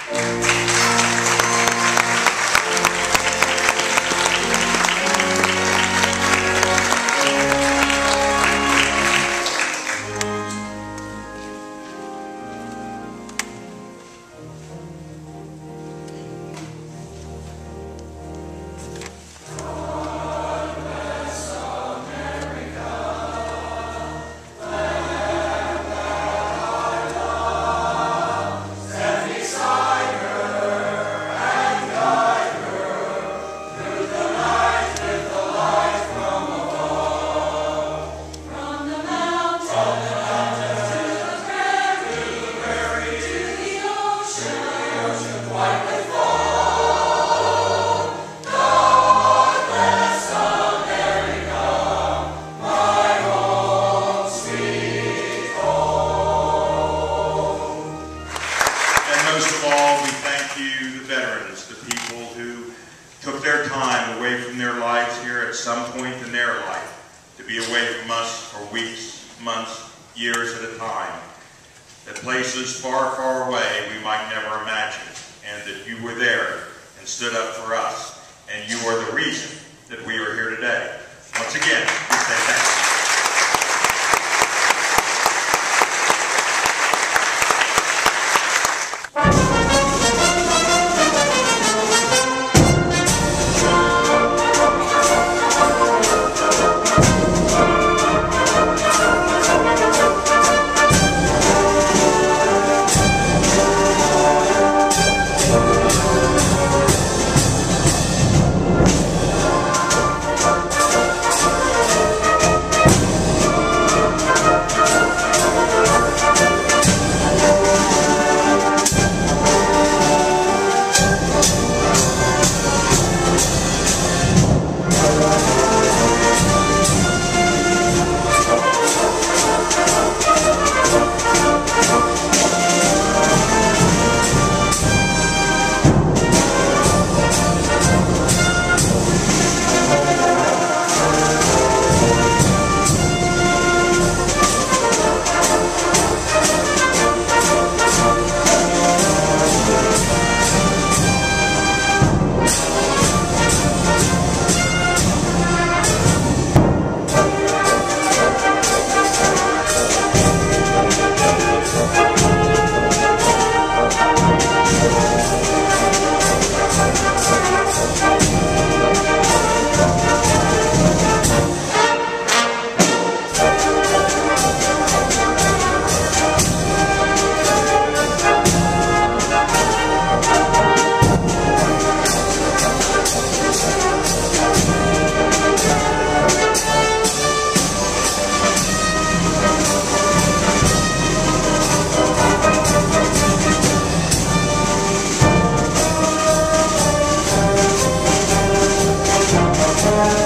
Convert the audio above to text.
took their time away from their lives here at some point in their life to be away from us for weeks, months, years at a time, at places far, far away we might never imagine, and that you were there and stood up for us, and you are the reason that we are here today. Once again, we say thank you. Yeah.